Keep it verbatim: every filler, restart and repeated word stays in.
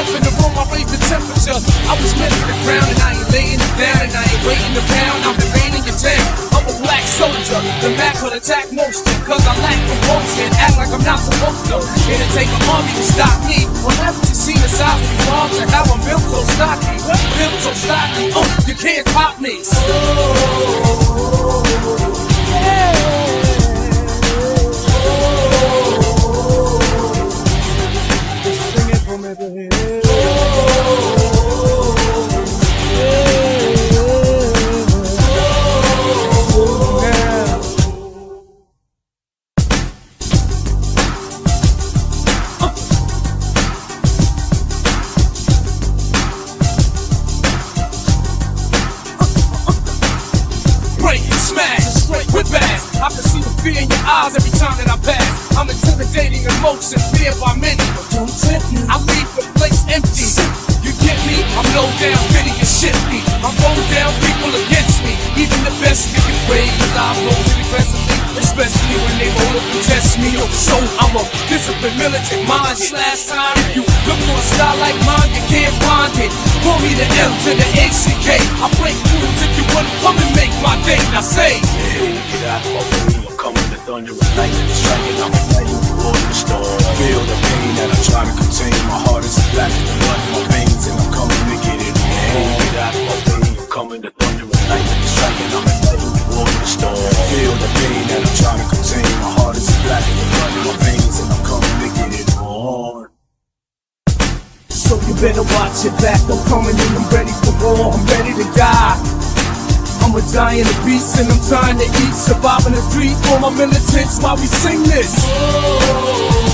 step in the room, I raise the temperature. I was meant to the ground and I ain't laying it down, and I ain't waiting around, I'm invading your town. I'm a black soldier, the Mac will attack most of, cause I lack promotion, act like I'm not supposed to. It'll take an army to stop me. Whenever you see the size of these arms and how I'm built so stocky, built so stocky, oh, you can't pop me. Oh, yeah. Sing it from every head. I can see the fear in your eyes every time that I pass. I'm intimidating emotion, feared by many. But don't tempt me, I leave the place empty. You get me? I'm low down, pity and shifty. I'm low down, people against me. Even the best you can pray, cause I rose aggressively, especially when they hold up and test me. So I'm a disciplined militant mind slash time. If you look for a style like mine, you can't find it. Call me the M to the A C K. I break rules if you wanna come and make my day. Now say, hey, get out of my way, I'm coming to thunder and lightning striking. I'm a night before the storm. Feel the pain that I'm trying to contain. My heart is black as the blood in my veins, and I'm coming to get it. Hey, get out of my way, I'm coming to thunder and lightning striking. I'm a night before the storm. Feel the pain that I'm trying to contain. My heart is black as the blood in my veins, and I'm coming to get it on. So you better watch your back, I'm coming in, I'm ready for war, I'm ready to die. I'm a dying a beast and I'm trying to eat, surviving the street for my militants while we sing this. Oh.